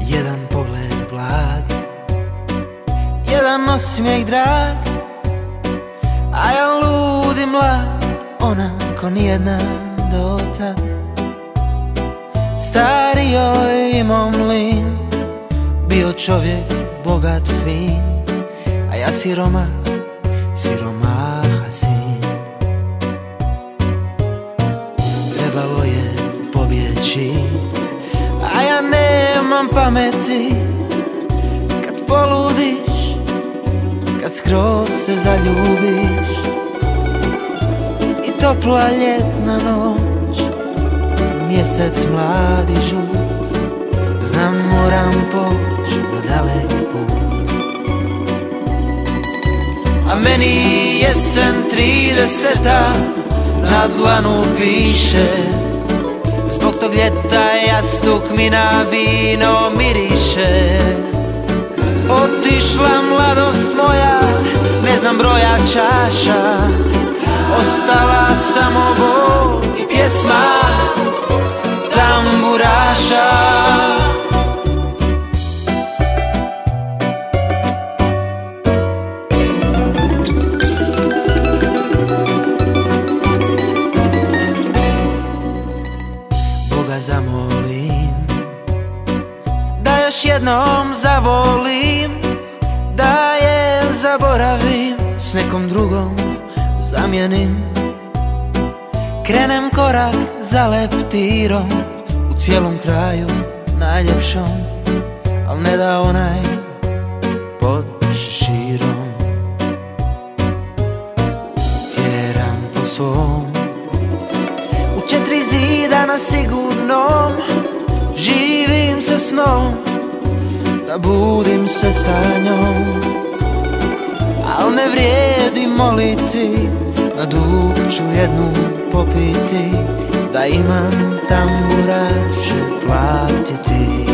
jedan pogled blag, jedan osmijeh drag, a ja lud i mlad, ona ko nijedna do tad. Stari joj imao mlin, bio čovjek bogat fin, a ja siromah, siromaha sin. Trebalo je pobjeći, a ja nemam pameti. Kad poludiš, kad skroz se zaljubiš, i topla ljetna noć, mjesec mladi žut, znam moram poći na daleki put. A meni jesen 30-ta na dlanu piše, zbog tog ljeta jastuk mi na vino miriše. Otišla mladost moja, ne znam broja čaša, ostala samo bol i pjesma tamburaša. Boga zamolim da još jednom zavolim, da je zaboravim, s nekom drugom zamijenim. Krenem korak za leptirom, u cijelom kraju najljepšom, al ne da onaj pod šeširom. Tjeram po svom, u 4 zida na sigurnom, živim se snom, da budim se sa njom. Al ne vrijedi moliti, na dug ću jednu popiti, da imam tamburaše platiti.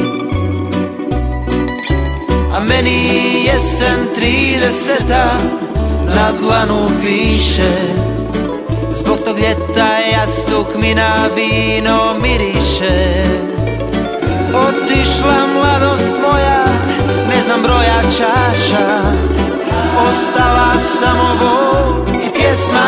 A meni jesen 30-ta na dlanu piše, zbog tog ljeta jastuk mi na vino miriše. Otišla mladost moja, ne znam broja čaša, ostala samo bol i pjesma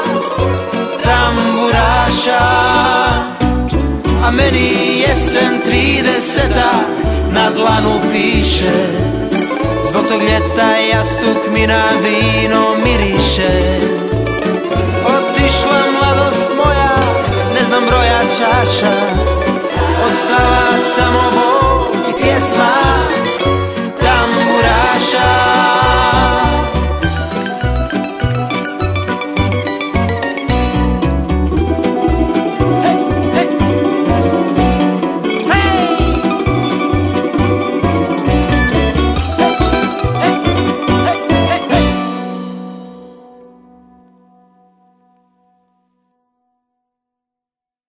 tamburaša. A meni jesen 30-ta na dlanu piše, zbog tog ljeta jastuk mi na vino miriše. Otišla mladost moja, ne znam broja čaša,